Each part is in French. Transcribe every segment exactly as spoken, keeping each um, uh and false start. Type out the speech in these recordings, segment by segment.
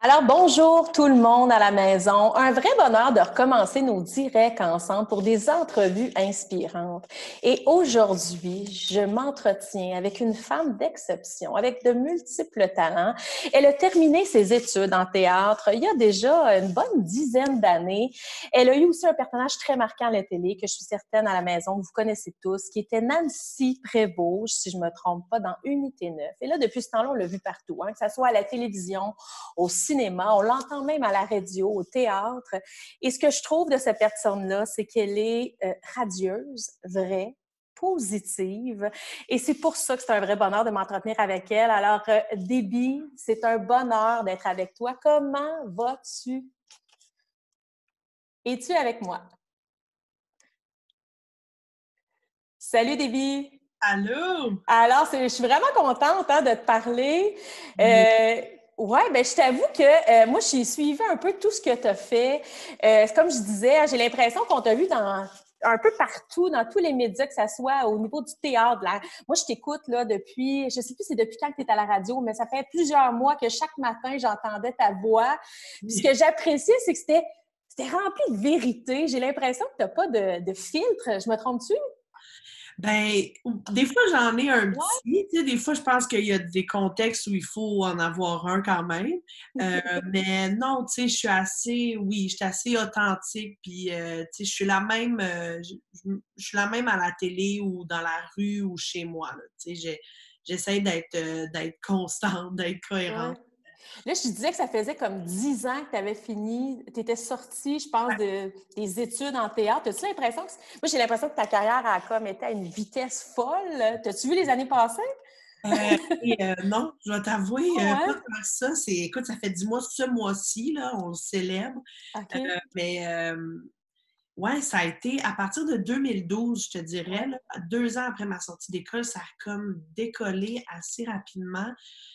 Alors, bonjour tout le monde à la maison. Un vrai bonheur de recommencer nos directs ensemble pour des entrevues inspirantes. Et aujourd'hui, je m'entretiens avec une femme d'exception, avec de multiples talents. Elle a terminé ses études en théâtre il y a déjà une bonne dizaine d'années. Elle a eu aussi un personnage très marquant à la télé que je suis certaine à la maison que vous connaissez tous, qui était Nancy Prévost, si je me trompe pas, dans Unité neuf. Et là, depuis ce temps-là, on l'a vu partout, hein, que ce soit à la télévision, au cinéma, on l'entend même à la radio, au théâtre. Et ce que je trouve de cette personne-là, c'est qu'elle est euh, radieuse, vraie, positive. Et c'est pour ça que c'est un vrai bonheur de m'entretenir avec elle. Alors, euh, Déby, c'est un bonheur d'être avec toi. Comment vas-tu? Es-tu avec moi? Salut, Déby! Allô? Alors, je suis vraiment contente hein, de te parler. Mais Euh, oui, ben, je t'avoue que euh, moi, j'ai suivi un peu tout ce que tu as fait. Euh, comme je disais, j'ai l'impression qu'on t'a vu dans un peu partout, dans tous les médias, que ça soit au niveau du théâtre. Là. Moi, je t'écoute là depuis, je sais plus c'est depuis quand tu es à la radio, mais ça fait plusieurs mois que chaque matin, j'entendais ta voix. Puis ce que j'appréciais, c'est que c'était, c'était rempli de vérité. J'ai l'impression que tu n'as pas de, de filtre. Je me trompe-tu? ben, des fois, j'en ai un Ouais. petit. Tu sais, des fois, je pense qu'il y a des contextes où il faut en avoir un quand même. Euh, mais non, tu sais, je suis assez, oui, je suis assez authentique. Puis, euh, tu sais, je suis la même, euh, je, je- je suis la même à la télé ou dans la rue ou chez moi. Là. Tu sais, j'ai- j'essaie d'être, euh, d'être constante, d'être Ouais. cohérente. Là, je disais que ça faisait comme dix ans que tu avais fini, tu étais sortie, je pense, de, des études en théâtre. As-tu l'impression que... Moi, j'ai l'impression que ta carrière a comme été à une vitesse folle. T'as-tu vu les années passées? Euh, et, euh, non, je vais t'avouer, Oh, euh, pas ouais? tant que ça. C'est, écoute, ça fait dix mois ce mois-ci, là, on le célèbre. OK. Euh, mais euh, ouais, ça a été à partir de deux mille douze, je te dirais, Ouais. là, deux ans après ma sortie d'école, ça a comme décollé assez rapidement.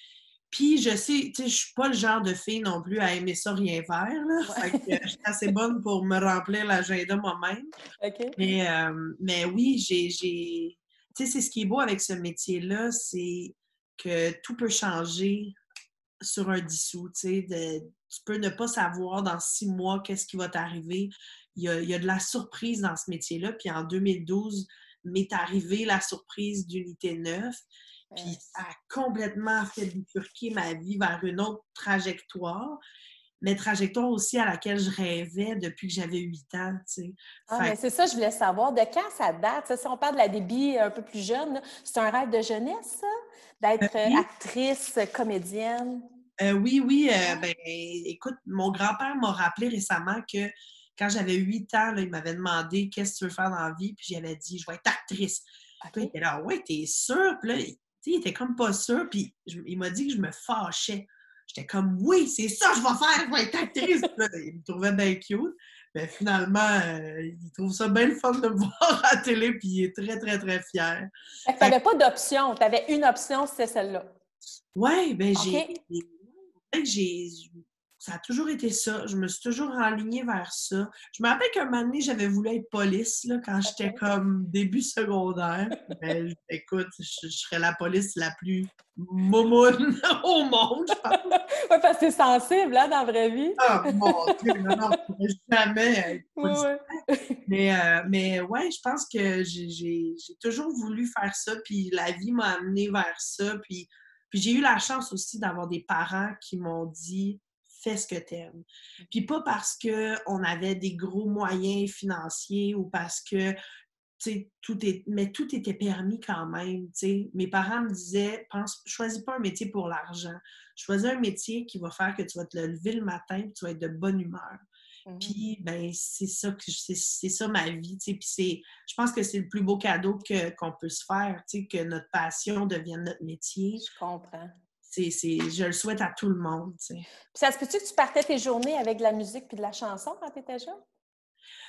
Puis je sais, tu sais, je suis pas le genre de fille non plus à aimer ça rien faire, là. Ouais. Fait que euh, je suis assez bonne pour me remplir l'agenda moi-même. OK. Mais, euh, mais oui, j'ai, j'ai... Tu sais, c'est ce qui est beau avec ce métier-là, c'est que tout peut changer sur un dissous, tu sais. de- Tu peux ne pas savoir dans six mois qu'est-ce qui va t'arriver. Il y a, il y a de la surprise dans ce métier-là. Puis en deux mille douze, m'est arrivée la surprise d'Unité neuf. Puis Euh, ça a complètement fait bifurquer ma vie vers une autre trajectoire, mais trajectoire aussi à laquelle je rêvais depuis que j'avais huit ans, tu sais. Ah, Fait mais c'est ça, je voulais savoir. De quand ça date? Ça, si on parle de la débit un peu plus jeune, là, c'est un rêve de jeunesse, ça? que, D'être euh, oui, actrice, comédienne? Euh, oui, oui. Euh, Ouais. ben, écoute, mon grand-père m'a rappelé récemment que quand j'avais huit ans, là, il m'avait demandé qu'est-ce que tu veux faire dans la vie, puis j'avais dit, je vais être actrice. Puis là, il OK. était là, ouais, t'es sûre? Puis là, il, tu sais, il était comme pas sûr, puis je- il m'a dit que je me fâchais. J'étais comme, oui, c'est ça que je vais faire, je vais être actrice. Puis là, il me trouvait bien cute. Mais finalement, euh, il trouve ça bien le fun de me voir à la télé, puis il est très, très, très fier. Fait que tu Fait que, n'avais pas d'option. Tu avais une option, c'est celle-là. ouais, ben j'ai OK? fait que j'ai ça a toujours été ça. Je me suis toujours enlignée vers ça. Je me rappelle qu'un moment donné, j'avais voulu être police là, quand j'étais OK. comme début secondaire. Ben, écoute, je, je serais la police la plus moumoune au monde, je pense. Oui, parce que c'est sensible, hein, dans la vraie vie. Ah, mon Dieu, non, non, je pourrais jamais être Oui, policière. oui. Mais, euh, mais ouais, je pense que j'ai j'ai- j'ai toujours voulu faire ça, puis la vie m'a amenée vers ça. Puis, puis j'ai eu la chance aussi d'avoir des parents qui m'ont dit fais ce que t'aimes. Puis pas parce qu'on avait des gros moyens financiers ou parce que tu sais, tout est, mais tout était permis quand même. Tu sais. Mes parents me disaient, pense, choisis pas un métier pour l'argent. Choisis un métier qui va faire que tu vas te lever le matin et tu vas être de bonne humeur. Mhm. Puis, ben, c'est ça que c'est, c'est ça ma vie, tu sais. Puis c'est, je pense que c'est le plus beau cadeau que, qu'on peut se faire, tu sais, que notre passion devienne notre métier. Je comprends. C'est, c'est, je le souhaite à tout le monde, tu sais. Puis ça se peut-tu que tu partais tes journées avec de la musique puis de la chanson quand tu étais jeune?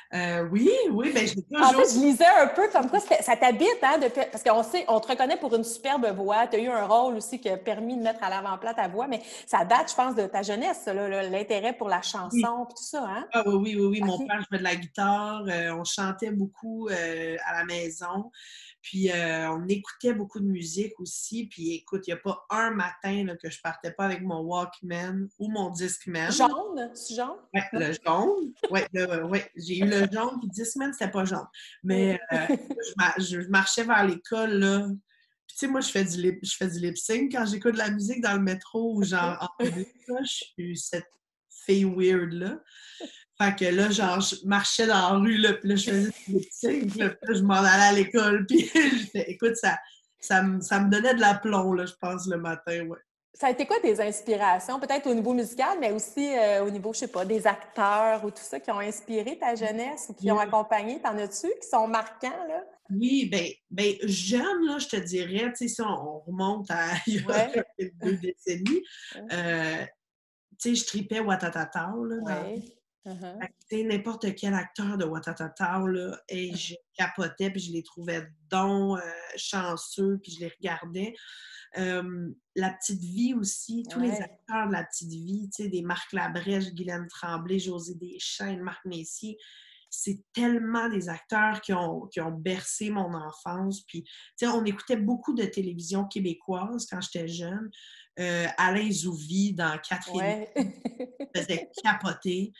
Euh, oui, oui, ben j'ai En toujours... fait, je lisais un peu comme quoi c'était- ça t'habite, hein, depuis- parce qu'on sait, on te reconnaît pour une superbe voix. Tu as eu un rôle aussi qui a permis de mettre à l'avant-plan ta voix, mais ça date, je pense, de ta jeunesse, ça, là, là, l'intérêt pour la Oui. chanson et tout ça, hein? Ah oui, oui, oui, oui. Mon OK. père jouait de la guitare, euh, on chantait beaucoup euh, à la maison, puis euh, on écoutait beaucoup de musique aussi. Puis écoute, il n'y a pas un matin là, que je partais pas avec mon Walkman ou mon Discman. Jaune? C'est jaune? Ouais, Non? le jaune. Ouais, le- ouais, j'ai eu le jaune, puis dix semaines, c'était pas jaune. Oui. Mais euh, je, ma- je marchais vers l'école, là. Puis tu sais, moi, je fais du lip, je fais du lip sync quand j'écoute de la musique dans le métro ou genre OK. en public, là. Je suis cette fille weird-là. Fait que là, genre, je marchais dans la rue, là, puis là, je faisais du lip sync, là, puis là, je m'en allais à l'école, puis j'étais- écoute, ça, ça, me, ça me donnait de l'aplomb, là, je pense, le matin, ouais. Ça a été quoi tes inspirations, peut-être au niveau musical, mais aussi euh, au niveau, je sais pas, des acteurs ou tout ça qui ont inspiré ta jeunesse ou qui ont accompagné? T'en as-tu qui sont marquants, là? Oui, ben, ben jeune, là, je te dirais, tu sais, si on, on remonte à il y a Ouais. deux décennies, euh, tu sais, je tripais Watatata, là, dans... Oui. Uh-huh. Fait que, tu sais, n'importe quel acteur de Watatata, là, et je capotais, puis je les trouvais donc euh, chanceux, puis je les regardais. Euh, La Petite Vie aussi, tous les Ouais. acteurs de La Petite Vie, tu sais, des Marc Labrèche, Guylaine Tremblay, José Deschênes, Marc Messier, c'est tellement des acteurs qui ont, qui ont bercé mon enfance. Puis, tu sais, on écoutait beaucoup de télévision québécoise quand j'étais jeune. Euh, Alain Zouvi dans Catherine Ouais. faisait capoter.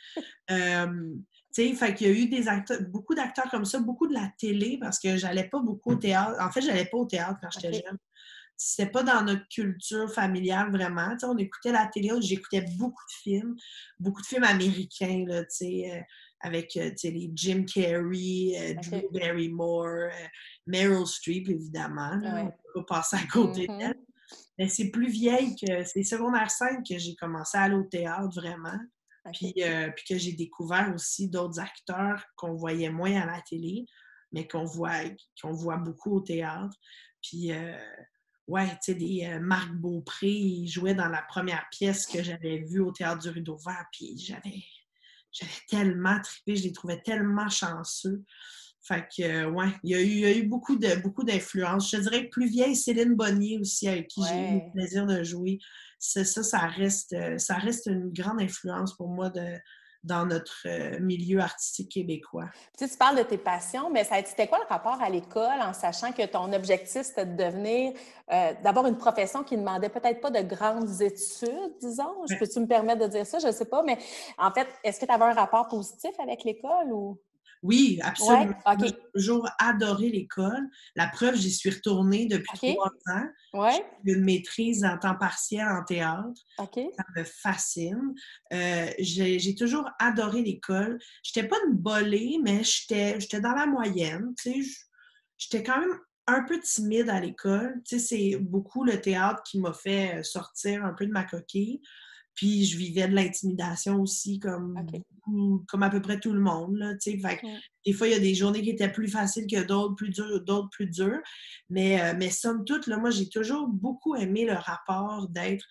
Euh, tu sais, fait qu'il y a eu des acteurs, beaucoup d'acteurs comme ça, beaucoup de la télé, parce que j'allais pas beaucoup au théâtre. En fait, j'allais pas au théâtre quand j'étais OK. jeune. C'était pas dans notre culture familiale vraiment. Tu sais, on écoutait la télé, j'écoutais beaucoup de films, beaucoup de films américains, là, tu sais, euh, avec euh, tu sais, les Jim Carrey, euh, Drew OK. Barrymore, euh, Meryl Streep, évidemment. Là, on Ouais. peut pas passer à côté d'elle. Mhm. Mais c'est plus vieille que c'est secondaire cinq que j'ai commencé à aller au théâtre vraiment. Puis, OK. euh, puis que j'ai découvert aussi d'autres acteurs qu'on voyait moins à la télé, mais qu'on voit, qu'on voit beaucoup au théâtre. Puis, euh, ouais, tu sais, des euh, Marc Beaupré, il jouait dans la première pièce que j'avais vue au Théâtre du Rideau Vert, puis j'avais, j'avais tellement trippé, je les trouvais tellement chanceux. Fait que, euh, ouais, il y a eu, il y a eu beaucoup de, beaucoup d'influence. Je te dirais que plus vieille, Céline Bonnier aussi, avec qui j'ai eu le Ouais. plaisir de jouer. C'est ça, ça reste, euh, ça reste une grande influence pour moi de, dans notre euh, milieu artistique québécois. Tu sais, tu parles de tes passions, mais ça, c'était quoi le rapport à l'école en sachant que ton objectif, c'était de devenir, euh, d'avoir une profession qui ne demandait peut-être pas de grandes études, disons? Je Ouais. peux-tu me permettre de dire ça? Je ne sais pas, mais en fait, est-ce que tu avais un rapport positif avec l'école ou? Oui, Oui, absolument. Moi, OK. j'ai toujours adoré l'école. La preuve, j'y suis retournée depuis OK. trois ans. Oui, J'ai eu une maîtrise en temps partiel en théâtre. OK. Ça me fascine. Euh, j'ai, j'ai toujours adoré l'école. J'étais pas une bolée, mais j'étais, j'étais dans la moyenne. Tu sais, j- j'étais quand même un peu timide à l'école. Tu sais, c'est beaucoup le théâtre qui m'a fait euh, sortir un peu de ma coquille. Puis je vivais de l'intimidation aussi, comme OK. beaucoup, comme à peu près tout le monde, là, tu sais. Fait que Mm. des fois, il y a des journées qui étaient plus faciles que d'autres, plus dures, d'autres plus dures. Mais, euh, mais somme toute, là, moi, j'ai toujours beaucoup aimé le rapport d'être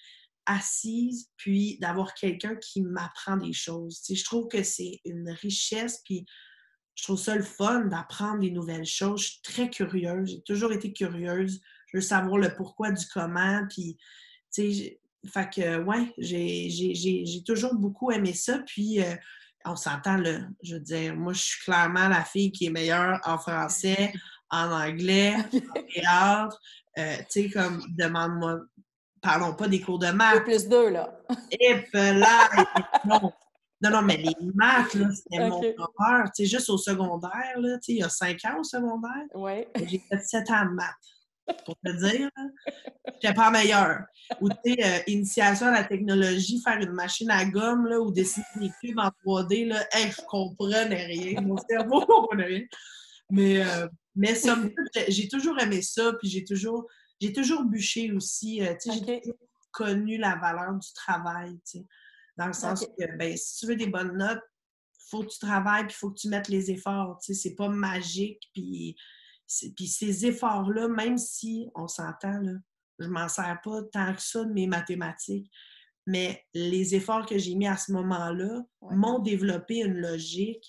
assise, puis d'avoir quelqu'un qui m'apprend des choses. Tu sais, je trouve que c'est une richesse, puis je trouve ça le fun d'apprendre des nouvelles choses. Je suis très curieuse, j'ai toujours été curieuse. Je veux savoir le pourquoi du comment, puis, tu sais, j'ai- fait que, ouais, j'ai j'ai- j'ai- j'ai toujours beaucoup aimé ça, puis euh, on s'entend, là, je veux dire, moi, je suis clairement la fille qui est meilleure en français, en anglais, en théâtre, euh, tu sais, comme, demande-moi, parlons pas des cours de Deux maths. plus deux, là. Et là, non. Non, non, mais les maths, là, c'était mon OK. horreur. Tu sais, juste au secondaire, là, tu sais, il y a cinq ans au secondaire, Oui. j'ai fait sept ans de maths, pour te dire, là. J'étais pas meilleure. Ou, tu sais, euh, initiation à la technologie, faire une machine à gomme, là, ou dessiner des cubes en trois D, là, hey, je comprenais rien. Mon cerveau comprenait rien. Mais, euh, mais somme toute, j'ai j'ai toujours aimé ça, puis j'ai toujours, j'ai toujours bûché aussi. Euh, tu sais, j'ai OK. toujours connu la valeur du travail, tu sais, dans le sens OK. que, ben, si tu veux des bonnes notes, faut que tu travailles, puis faut que tu mettes les efforts, tu sais, c'est pas magique, puis, c'est- puis ces efforts-là, même si, on s'entend, là, je m'en sers pas tant que ça de mes mathématiques, mais les efforts que j'ai mis à ce moment-là Ouais. m'ont développé une logique,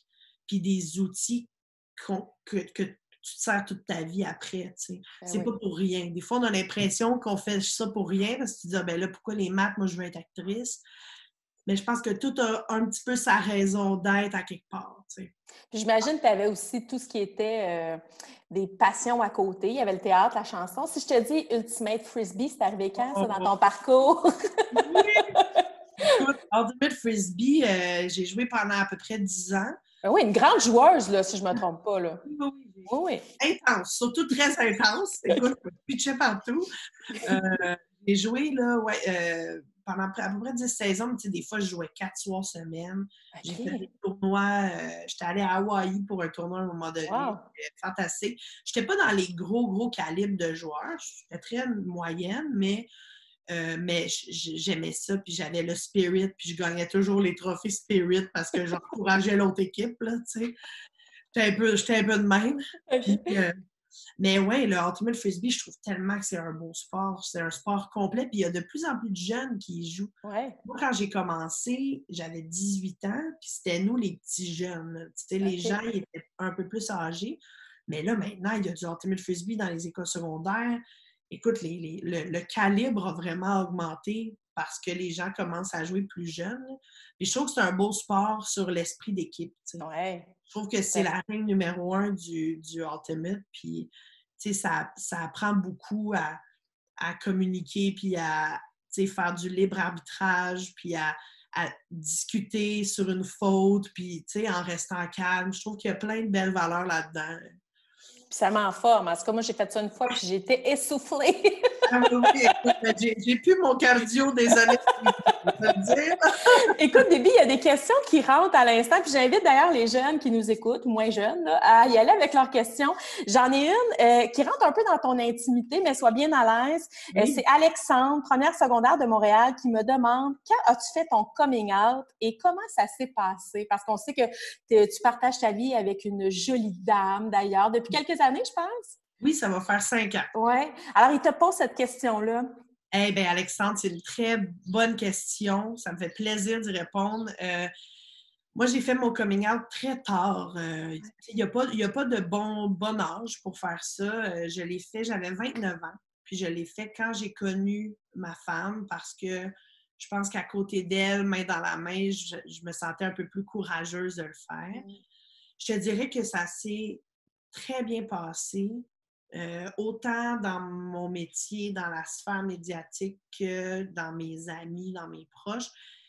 puis des outils qu'on- que, que tu te sers toute ta vie après, tu sais. Ben C'est oui. pas pour rien. Des fois, on a l'impression qu'on fait ça pour rien parce que tu te dis, ah, ben là, pourquoi les maths? Moi, je veux être actrice. Mais je pense que tout a un petit peu sa raison d'être à quelque part, tu sais. J'imagine que tu avais aussi tout ce qui était euh, des passions à côté. Il y avait le théâtre, la chanson. Si je te dis Ultimate Frisbee, c'est arrivé quand, ça, dans Oh, ton parcours? oui! Écoute, Ultimate Frisbee, euh, j'ai joué pendant à peu près dix ans. Ben oui, une grande joueuse, là, si je ne me trompe pas. Là. Oui, oui, oui. Oui, oui. Intense, surtout très intense. Écoute, je me pitchais partout. Euh, j'ai joué là, ouais, euh, pendant à peu près dix saisons, mais tu sais, des fois, je jouais quatre soirs semaine. J'ai fait OK. des tournois. Euh, j'étais allée à Hawaï pour un tournoi à un moment donné. Wow. C'était fantastique. Je n'étais pas dans les gros, gros calibres de joueurs. J'étais très moyenne, mais, euh, mais j'aimais ça. Puis j'avais le spirit. Puis je gagnais toujours les trophées spirit parce que j'encourageais l'autre équipe, là, tu sais. J'étais un peu, j'étais un peu de même. Puis, OK. euh, mais ouais, le Ultimate Frisbee, je trouve tellement que c'est un beau sport. C'est un sport complet, puis il y a de plus en plus de jeunes qui y jouent. Ouais. Moi, quand j'ai commencé, j'avais dix-huit ans, puis c'était nous les petits jeunes. Tu sais, les OK. gens, ils étaient un peu plus âgés. Mais là, maintenant, il y a du Ultimate Frisbee dans les écoles secondaires. Écoute, les, les- le, le calibre a vraiment augmenté parce que les gens commencent à jouer plus jeunes. Puis je trouve que c'est un beau sport sur l'esprit d'équipe, tu sais. Ouais. Je trouve que c'est la règle numéro un du, du Ultimate. Puis, tu sais, ça, ça apprend beaucoup à, à communiquer, puis à, tu sais, faire du libre arbitrage, puis à, à discuter sur une faute, puis, tu sais, en restant calme. Je trouve qu'il y a plein de belles valeurs là-dedans. Puis ça m'enforme. En tout cas, moi, j'ai fait ça une fois, puis j'ai été essoufflée. Ah oui, oui, écoute, j'ai, j'ai plus mon cardio des années suivantes, je vais te le dire. Écoute, Déby, il y a des questions qui rentrent à l'instant, puis j'invite d'ailleurs les jeunes qui nous écoutent, moins jeunes, là, à y aller avec leurs questions. J'en ai une euh, qui rentre un peu dans ton intimité, mais sois bien à l'aise. Euh, Oui. c'est Alexandre, première secondaire de Montréal, qui me demande quand as-tu fait ton coming out et comment ça s'est passé? Parce qu'on sait que tu partages ta vie avec une jolie dame, d'ailleurs, depuis quelques années, je pense. Oui, ça va faire cinq ans. Oui. Alors, il te pose cette question-là. Eh bien, Alexandre, c'est une très bonne question. Ça me fait plaisir d'y répondre. Euh, moi, j'ai fait mon coming out très tard. Euh, il n'y a pas, il y a pas de bon, bon âge pour faire ça. Euh, je l'ai fait, j'avais vingt-neuf ans. Puis je l'ai fait quand j'ai connu ma femme parce que je pense qu'à côté d'elle, main dans la main, je, je me sentais un peu plus courageuse de le faire. Je te dirais que ça s'est très bien passé. Euh, autant dans mon métier, dans la sphère médiatique que dans mes amis, dans mes proches.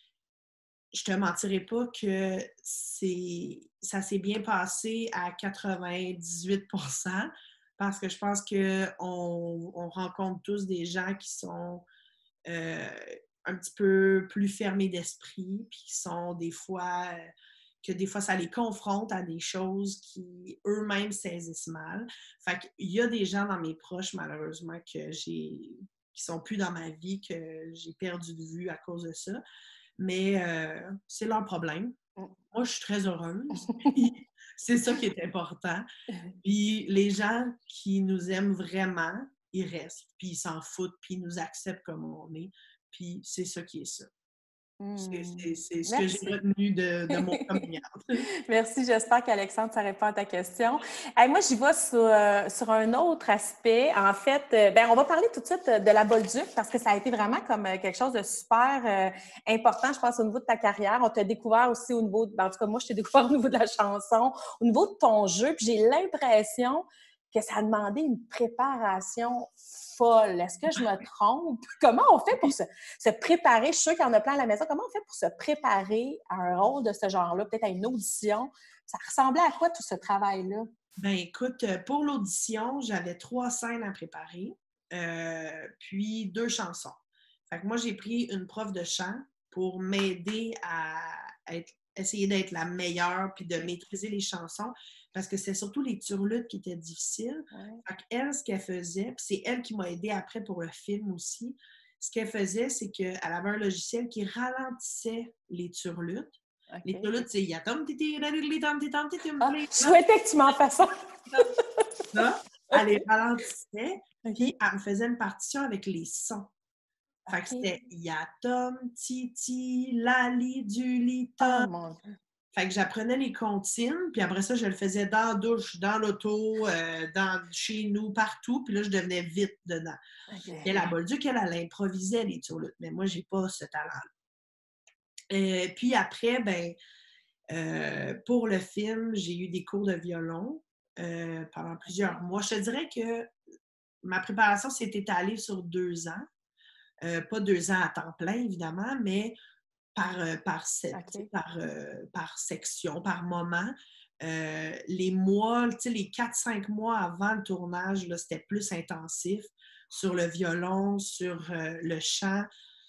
Je te mentirais pas que c'est ça s'est bien passé à quatre-vingt-dix-huit pour cent parce que je pense qu'on on rencontre tous des gens qui sont euh, un petit peu plus fermés d'esprit, puis qui sont des fois que des fois, ça les confronte à des choses qui eux-mêmes saisissent mal. Fait qu'il y a des gens dans mes proches, malheureusement, que j'ai qui sont plus dans ma vie, que j'ai perdu de vue à cause de ça. Mais euh, c'est leur problème. Moi, je suis très heureuse. C'est ça qui est important. Puis les gens qui nous aiment vraiment, ils restent, puis ils s'en foutent, puis ils nous acceptent comme on est. Puis c'est ça qui est ça. C'est, c'est, c'est ce que j'ai Merci. retenu de, de mon coming out. Merci, j'espère qu'Alexandre, ça répond à ta question. Hey, moi, j'y vais sur, euh, sur un autre aspect. En fait, euh, ben, on va parler tout de suite de la Bolduc parce que ça a été vraiment comme euh, quelque chose de super euh, important, je pense, au niveau de ta carrière. On t'a découvert aussi au niveau, de, ben, en tout cas, moi, je t'ai découvert au niveau de la chanson, au niveau de ton jeu, puis j'ai l'impression que ça a demandé une préparation folle. Est-ce que je me trompe? Comment on fait pour se, se préparer? Je suis sûre qu'il y en a plein à la maison. Comment on fait pour se préparer à un rôle de ce genre-là, peut-être à une audition? Ça ressemblait à quoi tout ce travail-là? Ben écoute, pour l'audition, j'avais trois scènes à préparer, euh, puis deux chansons. Fait que moi, j'ai pris une prof de chant pour m'aider à être, essayer d'être la meilleure puis de maîtriser les chansons parce que c'est surtout les turlutes qui étaient difficiles. Ouais. Fait qu'elle, ce qu'elle faisait, puis c'est elle qui m'a aidée après pour le film aussi, ce qu'elle faisait, c'est qu'elle avait un logiciel qui ralentissait les turlutes. OK. Les turlutes, c'est « ya tom titi radili tom titom titum Ah, je souhaitais que tu m'en fasses ça. ça. Elle les ralentissait, OK. puis elle me faisait une partition avec les sons. Fait que OK. c'était Yatom, Titi, Lali, Duli, Oh Tom. mon Dieu. Fait que j'apprenais les comptines, puis après ça, je le faisais dans la douche, dans l'auto, euh, dans, chez nous, partout, puis là, je devenais vite dedans. OK. Et la Bolduc, elle, elle improvisait les turlutes, mais moi, j'ai pas ce talent-là. Euh, puis après, ben, euh, pour le film, j'ai eu des cours de violon euh, pendant plusieurs mois. Je te dirais que ma préparation s'est étalée sur deux ans. Euh, pas deux ans à temps plein, évidemment, mais par, euh, par, set, OK. par, euh, par section, par moment. Euh, les mois, les quatre cinq mois avant le tournage, là, c'était plus intensif sur le violon, sur euh, le chant.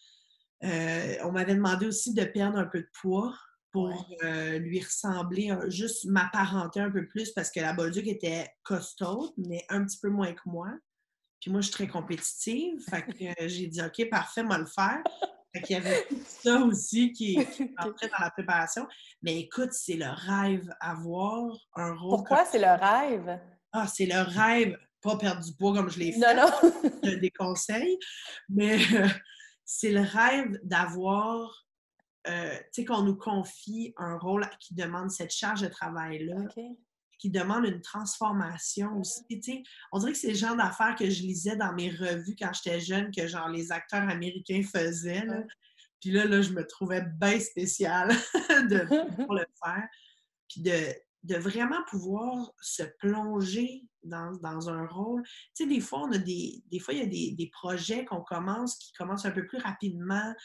Euh, on m'avait demandé aussi de perdre un peu de poids pour Ouais. euh, lui ressembler, un, juste m'apparenter un peu plus parce que la Bolduc était costaud, mais un petit peu moins que moi. Puis moi, je suis très compétitive. Fait que euh, j'ai dit, OK, parfait, moi le faire. Fait qu'il y avait tout ça aussi qui, qui OK. rentrait dans la préparation. Mais écoute, c'est le rêve avoir un rôle comme Pourquoi c'est le rêve? ah, c'est le rêve, pas perdre du poids comme je l'ai Non, fait, non. je déconseille, mais euh, c'est le rêve d'avoir, euh, tu sais, qu'on nous confie un rôle qui demande cette charge de travail-là, OK. qui demande une transformation aussi. Tu sais, on dirait que c'est le genre d'affaires que je lisais dans mes revues quand j'étais jeune, que genre les acteurs américains faisaient. Là. Ouais. Puis là, là, je me trouvais bien spéciale de pouvoir le faire. Puis de, de vraiment pouvoir se plonger dans, dans un rôle. Tu sais, des fois, on a des, des fois, il y a des, des projets qu'on commence, qui commencent un peu plus rapidement,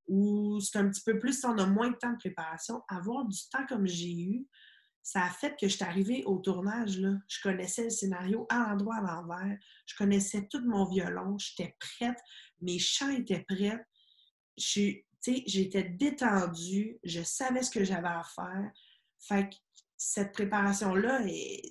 ou c'est un petit peu plus, on a moins de temps de préparation. Avoir du temps comme j'ai eu, ça a fait que je suis arrivée au tournage, là. Je connaissais le scénario à l'endroit, à l'envers. Je connaissais tout mon violon. J'étais prête. Mes chants étaient prêts. Je, j'étais détendue. Je savais ce que j'avais à faire. Fait que cette préparation-là,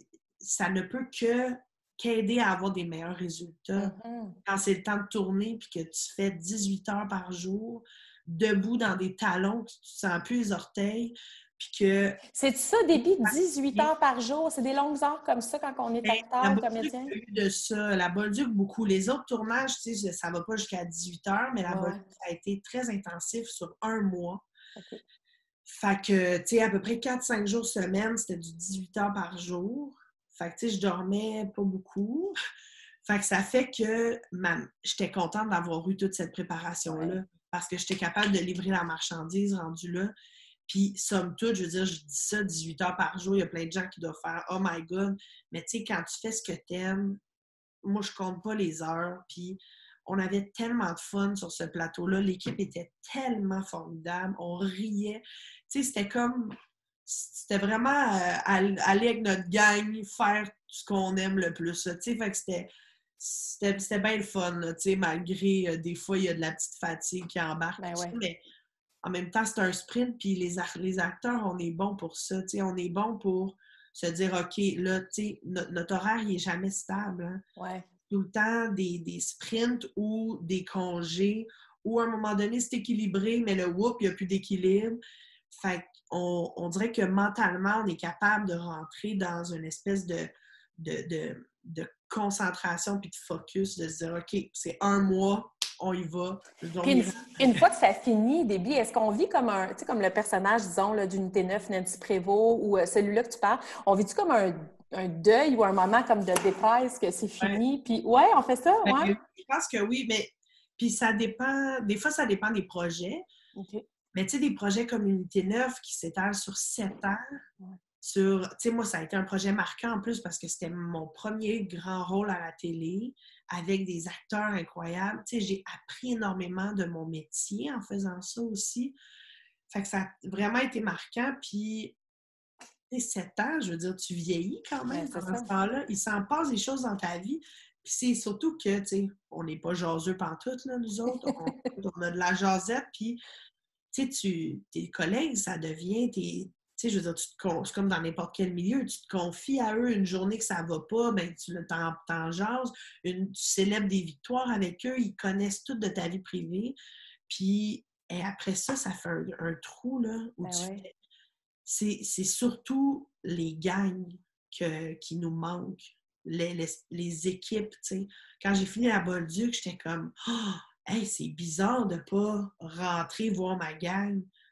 ça ne peut que qu'aider à avoir des meilleurs résultats. Mm-hmm. Quand c'est le temps de tourner puis que tu fais dix-huit heures par jour, debout dans des talons, que tu ne sens plus les orteils, puis que C'est ça, Déby, dix-huit heures par jour? C'est des longues heures comme ça quand on est ben, la acteur ou Bolduc comédien? a eu de ça. La Bolduc, beaucoup. Les autres tournages, tu sais, ça ne va pas jusqu'à dix-huit heures, mais la Ouais, Bolduc, ouais. ça a été très intensif sur un mois. OK. Fait que, tu sais, à peu près quatre cinq jours semaine, c'était du dix-huit heures par jour. Fait que, tu sais, je dormais pas beaucoup. Fait que ça fait que j'étais contente d'avoir eu toute cette préparation-là Ouais. parce que j'étais capable de livrer la marchandise rendue là. Puis, somme toute, je veux dire, je dis ça dix-huit heures par jour, il y a plein de gens qui doivent faire « Oh my God! » Mais tu sais, quand tu fais ce que t'aimes, moi, je compte pas les heures. Puis, on avait tellement de fun sur ce plateau-là. L'équipe était tellement formidable. On riait. Tu sais, c'était comme... C'était vraiment euh, aller avec notre gang, faire ce qu'on aime le plus. Tu sais, fait que c'était... C'était, c'était bien le fun, là, tu sais, malgré euh, des fois, il y a de la petite fatigue qui embarque. Ben ouais. Mais en même temps, c'est un sprint, puis les, les acteurs, on est bons pour ça. Tu sais, on est bons pour se dire, OK, là, tu sais, notre, notre horaire, il n'est jamais stable. Hein. Ouais. Tout le temps, des, des sprints ou des congés, ou à un moment donné, c'est équilibré, mais le whoop, il n'y a plus d'équilibre. Fait qu'on on dirait que mentalement, on est capable de rentrer dans une espèce de, de, de, de concentration puis de focus, de se dire, OK, c'est un mois, on y va. Puis une, une fois que ça finit, Déby, est-ce qu'on vit comme un, tu sais, comme le personnage, disons, là, d'Unité neuf, Nancy Prévost, ou euh, celui-là que tu parles, on vit-tu comme un, un deuil ou un moment comme de détresse que c'est Ouais. fini? Puis, ouais, on fait ça, Ben, ouais? je pense que oui, mais puis ça dépend, des fois, ça dépend des projets. OK. Mais tu sais, des projets comme Unité neuf qui s'étalent sur sept ans, Ouais. sur, tu sais, moi, ça a été un projet marquant en plus parce que c'était mon premier grand rôle à la télé avec des acteurs incroyables. Tu sais, j'ai appris énormément de mon métier en faisant ça aussi. Fait que ça a vraiment été marquant. Puis, tu sais, sept ans, je veux dire, tu vieillis quand Ben, même c'est pendant ça. ce temps-là. Il s'en passe des choses dans ta vie. Puis c'est surtout que, tu sais, on n'est pas jaseux pantoute, là, nous autres. On, on a de la jasette, puis tu sais, tu, tes collègues, ça devient tes. Tu sais, je veux dire, tu te con... c'est comme dans n'importe quel milieu, tu te confies à eux une journée que ça va pas, ben tu t'en, t'en jases, une... tu célèbres des victoires avec eux, ils connaissent tout de ta vie privée. Puis et après ça, ça fait un, un trou, là, où Ben tu ouais. fais. C'est, c'est surtout les gangs que, qui nous manquent, les, les, les équipes, tu sais. Quand j'ai fini la Bolduc, j'étais comme oh, hey, c'est bizarre de pas rentrer voir ma gang.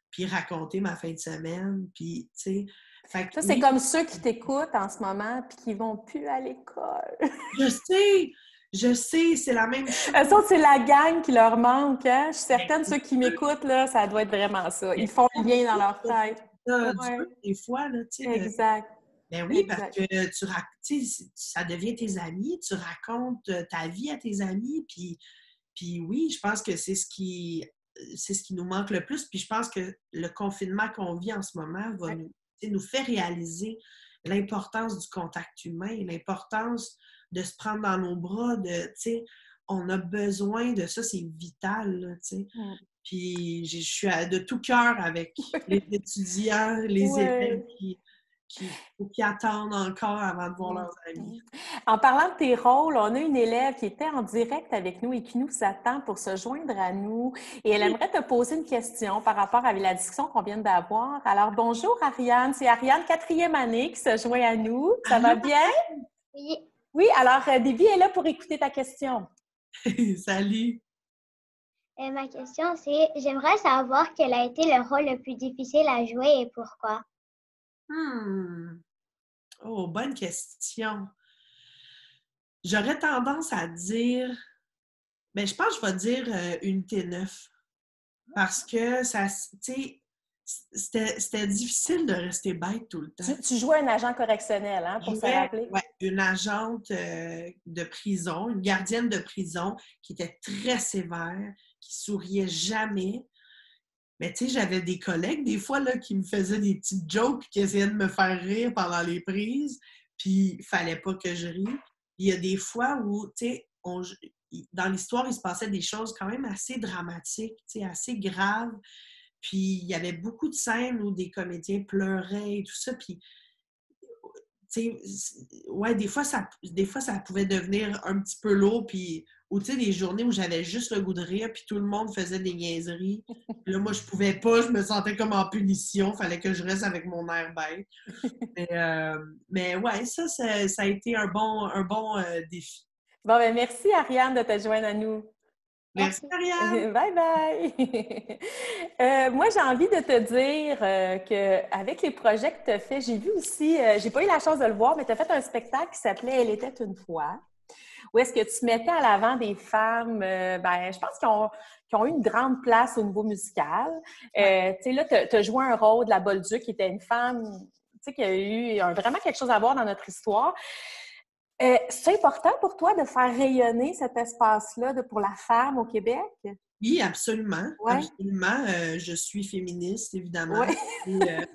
puis raconter ma fin de semaine, puis, tu sais... Fait que, Ça, c'est oui, comme ceux qui t'écoutent en ce moment puis qui vont plus à l'école. je sais! Je sais, c'est la même chose. Eux autres, c'est la gang qui leur manque, hein? Je suis certaine, ceux qui m'écoutent, là, ça doit être vraiment ça. Ils font le lien dans leur tête. Ça Ouais, dur des fois, là, tu sais, de... exact. Ben oui, parce Exact. que tu rac- tu sais, ça devient tes amis, tu racontes euh, ta vie à tes amis, puis, puis oui, je pense que c'est ce qui c'est ce qui nous manque le plus, puis je pense que le confinement qu'on vit en ce moment va Ouais. nous, tu sais, nous faire réaliser l'importance du contact humain, l'importance de se prendre dans nos bras, de, tu sais, on a besoin de ça, c'est vital, là, tu sais. Mm. Puis je suis à- de tout cœur avec les étudiants, les élèves Ouais. qui, qui, qui attendent encore avant de voir Mm. leurs amis. En parlant de tes rôles, on a une élève qui était en direct avec nous et qui nous attend pour se joindre à nous. Et elle aimerait te poser une question par rapport à la discussion qu'on vient d'avoir. Alors, bonjour Ariane. C'est Ariane, quatrième année, qui se joint à nous. Ça va Allô? bien? Oui, Oui, alors euh, Déby est là pour écouter ta question. Salut! euh, ma question c'est, j'aimerais savoir quel a été le rôle le plus difficile à jouer et pourquoi. Hmm. Oh, bonne question. J'aurais tendance à dire, ben je pense que je vais dire euh, unité neuf. Parce que ça, s- tu sais, c'était c'était difficile de rester bête tout le temps. Tu, tu jouais un agent correctionnel, hein, Je pour se jouais, rappeler? ouais, une agente euh, de prison, une gardienne de prison qui était très sévère, qui souriait jamais. Mais tu sais, j'avais des collègues, des fois, là, qui me faisaient des petites jokes qui essayaient de me faire rire pendant les prises, puis il fallait pas que je rie. Il y a des fois où, tu sais, on- dans l'histoire, il se passait des choses quand même assez dramatiques, tu sais, assez graves. Puis il y avait beaucoup de scènes où des comédiens pleuraient et tout ça. Puis, tu sais, ouais, des fois, ça, des fois, ça pouvait devenir un petit peu lourd. Puis, ou tu sais, des journées où j'avais juste le goût de rire, puis tout le monde faisait des niaiseries. Puis là, moi, je pouvais pas, je me sentais comme en punition. Fallait que je reste avec mon air bête. Mais, euh, mais ouais, ça, ça, ça a été un bon, un bon euh, défi. Bon, ben merci Ariane de te joindre à nous. Merci, Merci. Ariane! Bye bye! Euh, moi, j'ai envie de te dire euh, qu'avec les projets que tu as faits, j'ai vu aussi, euh, j'ai pas eu la chance de le voir, mais tu as fait un spectacle qui s'appelait Elle était une fois, où est-ce que tu mettais à l'avant des femmes, euh, ben, je pense qu'ils ont, qui ont eu une grande place au niveau musical. Euh, tu sais, là, tu as joué un rôle de la Bolduc, qui était une femme, tu sais, qui a eu un- vraiment quelque chose à voir dans notre histoire. Euh, c'est important pour toi de faire rayonner cet espace-là de- pour la femme au Québec? Oui, absolument. Ouais, Absolument. Euh, je suis féministe, évidemment. ouais. Et, euh,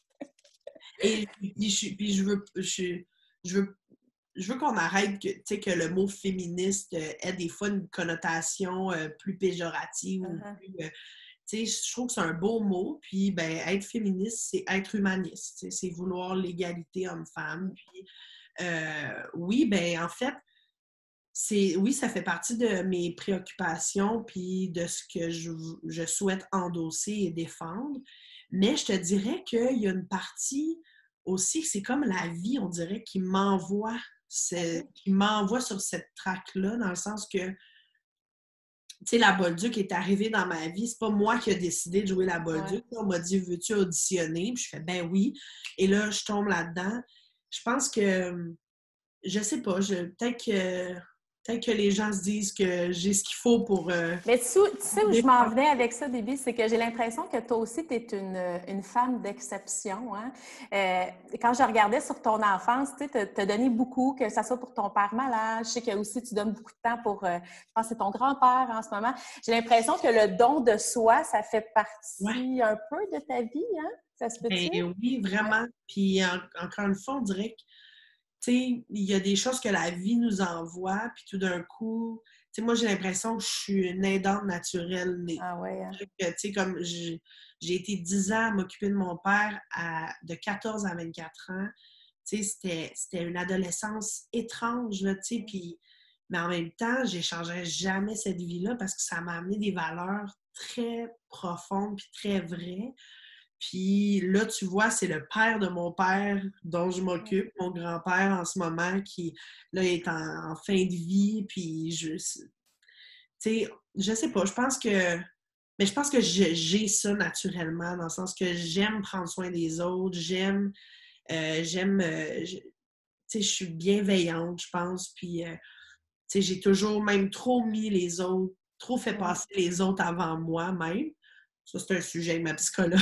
et puis, je, puis je veux, je, je veux, je veux qu'on arrête que, tu sais, que le mot féministe euh, ait des fois une connotation euh, plus péjorative ou Uh-huh. plus. euh, tu sais, je trouve que c'est un beau mot. Puis, ben, être féministe, c'est être humaniste. Tu sais, c'est vouloir l'égalité homme-femme. Puis, euh, oui, ben, en fait, c'est, oui, ça fait partie de mes préoccupations puis de ce que je, je souhaite endosser et défendre. Mais je te dirais qu'il y a une partie aussi, c'est comme la vie, on dirait, qui m'envoie, ce- qui m'envoie sur cette traque-là, dans le sens que, tu sais, la Bolduc est arrivée dans ma vie. C'est pas moi qui ai décidé de jouer la Ouais. Bolduc. On m'a dit, veux-tu auditionner? Puis je fais, ben oui. Et là, je tombe là-dedans. Je pense que, je sais pas, je, peut-être que peut-être que les gens se disent que j'ai ce qu'il faut pour... euh, Mais tu, tu sais où je m'en venais avec ça, Déby, c'est que j'ai l'impression que toi aussi, tu es une, une femme d'exception. Hein? Euh, quand je regardais sur ton enfance, tu as donné beaucoup, que ce soit pour ton père malade. Je sais que aussi tu donnes beaucoup de temps pour, euh, je pense que c'est ton grand-père en ce moment. J'ai l'impression que le don de soi, ça fait Ouais, partie un peu de ta vie. Hein? Ça se peut-tu? ben oui, vraiment. Puis en- encore une fois, on dirait que, tu sais, il y a des choses que la vie nous envoie, puis tout d'un coup, tu sais, moi, j'ai l'impression que je suis une aidante naturelle née. Ah ouais. Hein? Que, tu sais, comme j'ai j'ai été dix ans à m'occuper de mon père à, de quatorze à vingt-quatre ans. Tu sais, c'était c'était une adolescence étrange, là, tu sais, puis... Mais en même temps, j'échangerais jamais cette vie-là parce que ça m'a amené des valeurs très profondes puis très vraies. Puis là, tu vois, c'est le père de mon père dont je m'occupe, mon grand-père en ce moment, qui là est en, en fin de vie. Puis je, tu sais, je sais pas, je pense que Mais je pense que je- j'ai ça naturellement, dans le sens que j'aime prendre soin des autres, j'aime, euh, j'aime, euh, je- tu sais, je suis bienveillante, je pense, puis, euh, tu sais, j'ai toujours même trop mis les autres, trop fait Mm. passer les autres avant moi même. Ça, c'est un sujet avec ma psychologue.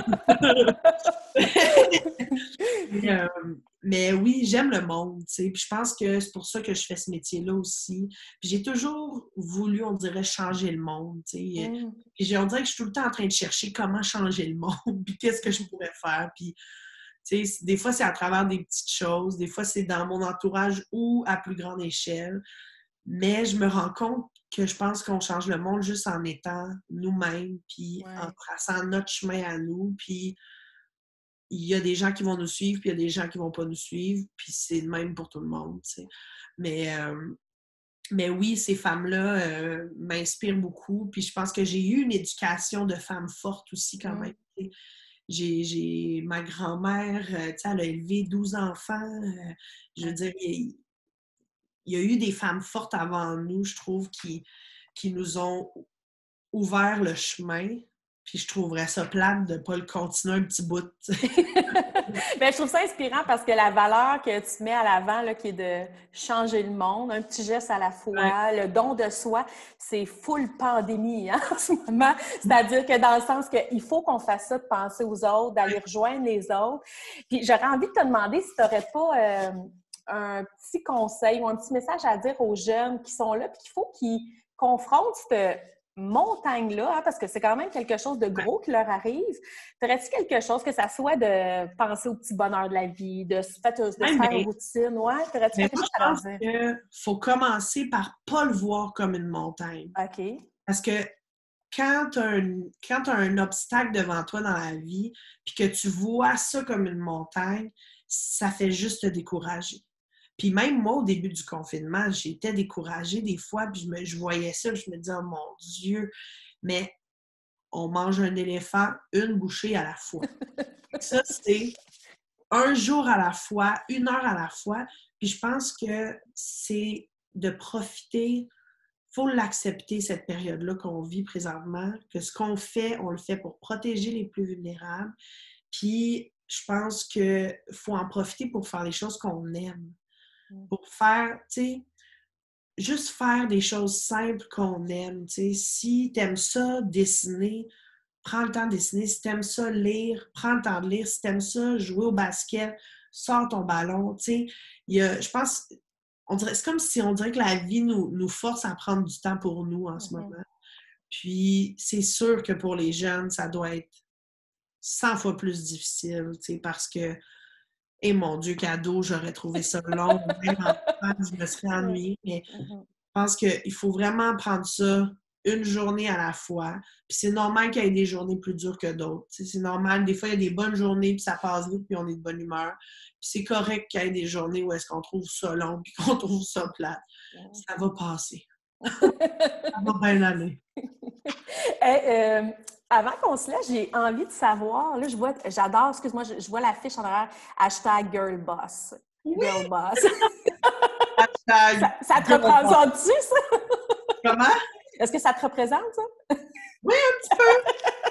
Mais, euh, mais oui, j'aime le monde, tu sais. Puis je pense que c'est pour ça que je fais ce métier-là aussi. Puis j'ai toujours voulu, on dirait, changer le monde, tu sais. Mm. Puis j'ai- on dirait que je suis tout le temps en train de chercher comment changer le monde, puis qu'est-ce que je pourrais faire. Puis, tu sais, des fois, c'est à travers des petites choses, des fois, c'est dans mon entourage ou à plus grande échelle. Mais je me rends compte que je pense qu'on change le monde juste en étant nous-mêmes, puis en Ouais. traçant notre chemin à nous, puis il y a des gens qui vont nous suivre, puis il y a des gens qui vont pas nous suivre, puis c'est le même pour tout le monde, tu sais. Mais, euh, mais oui, ces femmes-là euh, m'inspirent beaucoup, puis je pense que j'ai eu une éducation de femme forte aussi quand même. Mm. Tu sais. J'ai, j'ai ma grand-mère, euh, tu sais, elle a élevé douze enfants. euh, je veux dire, il, il y a eu des femmes fortes avant nous, je trouve, qui, qui nous ont ouvert le chemin. Puis je trouverais ça plate de ne pas le continuer un petit bout. Tu sais. Ben, je trouve ça inspirant parce que la valeur que tu mets à l'avant, là, qui est de changer le monde, un petit geste à la Ouais. fois, le don de soi, c'est full pandémie hein, en ce moment. C'est-à-dire que dans le sens qu'il faut qu'on fasse ça, de penser aux autres, d'aller rejoindre les autres. Puis j'aurais envie de te demander si tu n'aurais pas euh, un petit conseil ou un petit message à dire aux jeunes qui sont là, puis qu'il faut qu'ils confrontent cette montagne-là, hein, parce que c'est quand même quelque chose de gros qui leur arrive. Ferais-tu quelque chose, que ça soit de penser au petit bonheur de la vie, de se, de se Ouais, faire mais, une routine, ouais? Ferais-tu mais quelque moi, chose je à leur pense dire? qu'il faut commencer par pas le voir comme une montagne. OK. Parce que quand tu as un, quand t'as un obstacle devant toi dans la vie, puis que tu vois ça comme une montagne, ça fait juste te décourager. Puis même moi, au début du confinement, j'étais découragée des fois, puis je, me, je voyais ça, puis je me disais, oh mon Dieu, mais on mange un éléphant une bouchée à la fois. Ça, c'est un jour à la fois, une heure à la fois. Puis je pense que c'est de profiter, il faut l'accepter, cette période-là qu'on vit présentement, que ce qu'on fait, on le fait pour protéger les plus vulnérables. Puis je pense qu'il faut en profiter pour faire les choses qu'on aime. Pour faire, tu sais, juste faire des choses simples qu'on aime. Tu sais, si tu aimes ça, dessiner, prends le temps de dessiner. Si tu aimes ça, lire, prends le temps de lire. Si tu aimes ça, jouer au basket, sors ton ballon. Tu sais, il y a, je pense, on dirait, c'est comme si on dirait que la vie nous, nous force à prendre du temps pour nous en ce Mm-hmm. moment. Puis, c'est sûr que pour les jeunes, ça doit être cent fois plus difficile, tu sais, parce que, et mon Dieu, cadeau, j'aurais trouvé ça long. Même enfant, je me serais ennuyée. Mais Mm-hmm. je pense qu'il faut vraiment prendre ça une journée à la fois. Puis c'est normal qu'il y ait des journées plus dures que d'autres. Tu sais, c'est normal. Des fois, il y a des bonnes journées, puis ça passe vite, puis on est de bonne humeur. Puis c'est correct qu'il y ait des journées où est-ce qu'on trouve ça long, puis qu'on trouve ça plate. Ça va passer. Ça va bien aller. Hey, euh, avant qu'on se laisse, j'ai envie de savoir, là, je vois, j'adore, excuse-moi, je, je vois l'affiche en arrière, hashtag girlboss. Oui! Girlboss. Hashtag ça, ça te girlboss. représente-tu, ça? Comment? Est-ce que ça te représente, ça? Oui, un petit peu.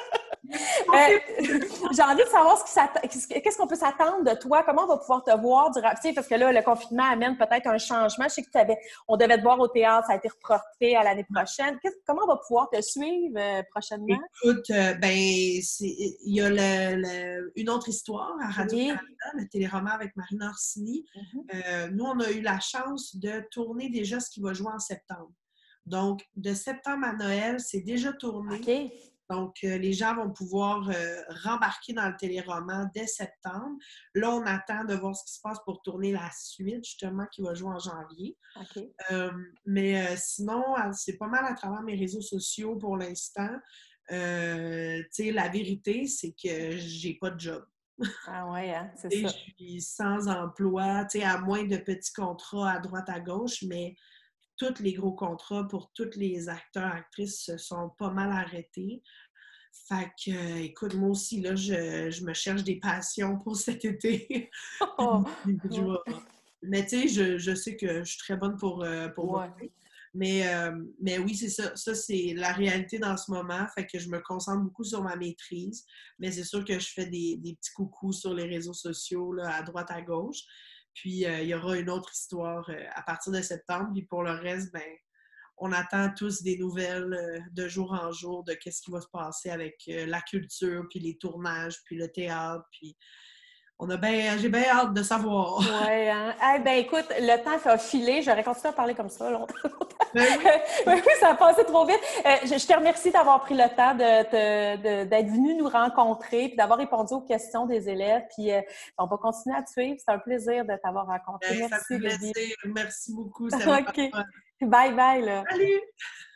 Euh, j'ai envie de savoir ce qui s'att- qu'est-ce qu'on peut s'attendre de toi, comment on va pouvoir te voir durant, tu sais, parce que là, le confinement amène peut-être un changement. Je sais que tu avais, on devait te voir au théâtre, ça a été reporté à l'année prochaine. Qu'est-ce- comment on va pouvoir te suivre euh, prochainement? Écoute, euh, ben, c'est, il y a le, le, une autre histoire à Radio-Canada, Oui. le téléroman avec Marina Orsini. Mm-hmm. Euh, nous, on a eu la chance de tourner déjà ce qui va jouer en septembre. Donc, de septembre à Noël, c'est déjà tourné. OK. Donc, euh, les gens vont pouvoir euh, rembarquer dans le téléroman dès septembre. Là, on attend de voir ce qui se passe pour tourner la suite, justement, qui va jouer en janvier. OK. Euh, mais euh, sinon, c'est pas mal à travers mes réseaux sociaux pour l'instant. Euh, tu sais, la vérité, c'est que j'ai pas de job. Ah ouais, hein, c'est Je ça. suis sans emploi, tu sais, à moins de petits contrats à droite, à gauche, mais tous les gros contrats pour tous les acteurs, actrices se sont pas mal arrêtés. Fait que, euh, écoute, moi aussi, là, je, je me cherche des passions pour cet été. Oh. Je vais- mais tu sais, je, je sais que je suis très bonne pour, euh, pour Ouais. m'occuper. Mais, euh, mais oui, c'est ça. Ça, c'est la réalité dans ce moment. Fait que je me concentre beaucoup sur ma maîtrise. Mais c'est sûr que je fais des, des petits coucous sur les réseaux sociaux, là, à droite, à gauche. Puis, euh, il y aura une autre histoire euh, à partir de septembre. Puis pour le reste, ben, on attend tous des nouvelles euh, de jour en jour de qu'est-ce qui va se passer avec euh, la culture, puis les tournages, puis le théâtre. Puis on a ben, j'ai bien hâte de savoir. Oui, hein? Eh ben écoute, le temps a filé. J'aurais continué à parler comme ça longtemps. Ben oui. Oui, oui, ça a passé trop vite. Euh, je, je te remercie d'avoir pris le temps de, de, de, d'être venu nous rencontrer puis d'avoir répondu aux questions des élèves. Puis euh, on va continuer à te suivre. C'est un plaisir de t'avoir rencontré. Ben, Merci, ça me fait Lydie. plaisir. Merci beaucoup. Ça m'a OK. fait fun. Bye bye, là. Salut!